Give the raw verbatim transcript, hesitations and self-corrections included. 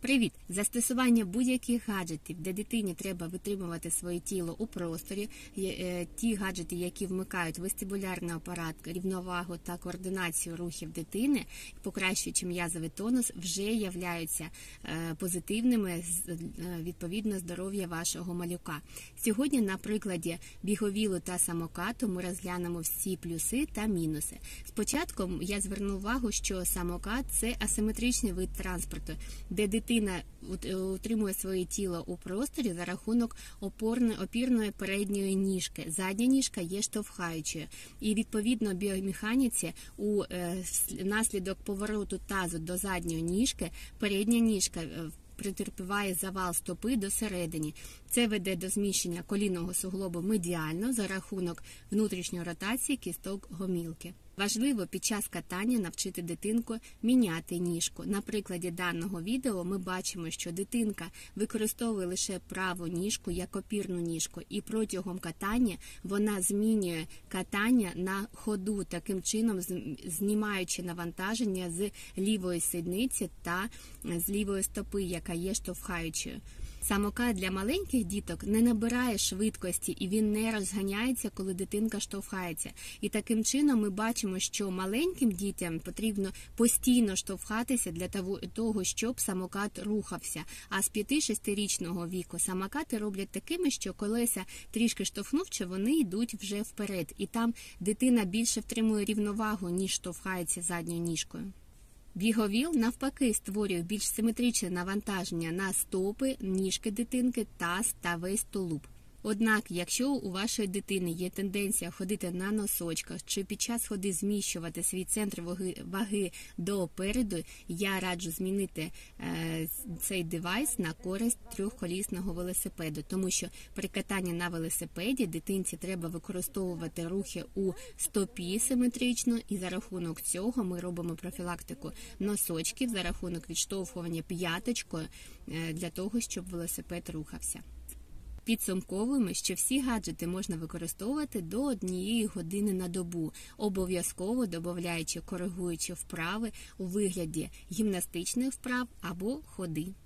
Привіт! Застосування будь-яких гаджетів, де дитині треба витримувати своє тіло у просторі, ті гаджети, які вмикають вестибулярний апарат, рівновагу та координацію рухів дитини, покращуючи м'язовий тонус, вже являються позитивними відповідно здоров'я вашого малюка. Сьогодні на прикладі біговілу та самокату ми розглянемо всі плюси та мінуси. Спочатку я зверну увагу, що самокат – це асиметричний вид транспорту, де дитина Дитина утримує своє тіло у просторі за рахунок опорної, опірної передньої ніжки. Задня ніжка є штовхаючою. І відповідно біомеханіці у е, наслідок повороту тазу до задньої ніжки передня ніжка претерпіває завал стопи до середини. Це веде до зміщення колінного суглобу медіально за рахунок внутрішньої ротації кісток гомілки. Важливо під час катання навчити дитинку міняти ніжку. На прикладі даного відео ми бачимо, що дитинка використовує лише праву ніжку як опірну ніжку, і протягом катання вона змінює катання на ходу, таким чином знімаючи навантаження з лівої сідниці та з лівої стопи, яка є штовхаючою. Самокат для маленьких діток не набирає швидкості і він не розганяється, коли дитинка штовхається. І таким чином ми бачимо, що маленьким дітям потрібно постійно штовхатися для того, щоб самокат рухався. А з п'яти-шестирічного віку самокати роблять такими, що колеса трішки штовхнувши, вони йдуть вже вперед. І там дитина більше втримує рівновагу, ніж штовхається задньою ніжкою. Біговіл, навпаки, створює більш симетричне навантаження на стопи, ніжки дитинки, таз та весь тулуб. Однак, якщо у вашої дитини є тенденція ходити на носочках чи під час ходи зміщувати свій центр ваги, ваги допереду, я раджу змінити е, цей девайс на користь трьохколісного велосипеду, тому що при катанні на велосипеді дитинці треба використовувати рухи у стопі симетрично, і за рахунок цього ми робимо профілактику носочків, за рахунок відштовхування п'яточкою е, для того, щоб велосипед рухався. Підсумковуємо, що всі гаджети можна використовувати до однієї години на добу, обов'язково додаючи коригуючі вправи у вигляді гімнастичних вправ або ходи.